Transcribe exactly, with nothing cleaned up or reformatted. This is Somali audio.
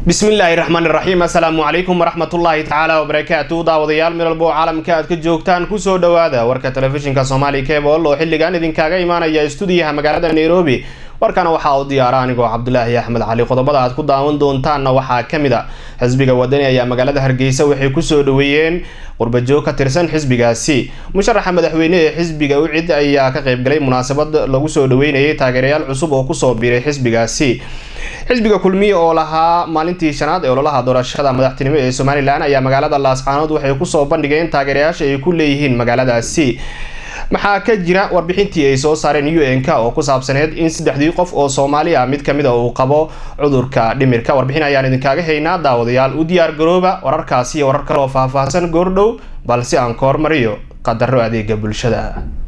بسم الله الرحمن الرحيم. السلام عليكم ورحمة الله تعالى وبركاته. داوديال من البو عالم كاد كجوجتان كسو دوادا وركا تلفزيونka Somali Cable oo xilligan idin kaaga imaanaya stuudiyaha magaalada Nairobi. warkana waxa uu diyaara anigoo Cabdullaahi Axmed Cali. qodobada aad ku daawan doontaan waxa kamid ah xisbiga wadani ayaa magaalada Hargeysa waxay ku soo dhaweeyeen qurbajoog ka tirsan xisbigaasi. musharaxa madaxweyne ee xisbiga u cid ayaa ka qayb galay munaasabad lagu soo dhaweynayay taageerayaal cusub oo ku soo biiray xisbigaasi. xisbiga kulmiye oo lahaa maalintii shanaad ee ololaha doorashada madaxtinimo ee Somaliland ayaa magaalada Laascaanood waxay ku soo bandhigeen taageerayaasha ay ku leeyihiin magaaladaasi. maxaa ka jira warbixintii ay soo saareen U N ka oo ku saabsaneed in saddexdii qof oo Soomaali ah mid kamid ah uu qabo cudurka dhimirka. warbixin ayaan idin kaaga haynaa daawadayaal. u diyaar garooba wararkaasi iyo warar kale oo faahfaahsan goordhow balse aan koor mariyo qadaro adeega bulshada.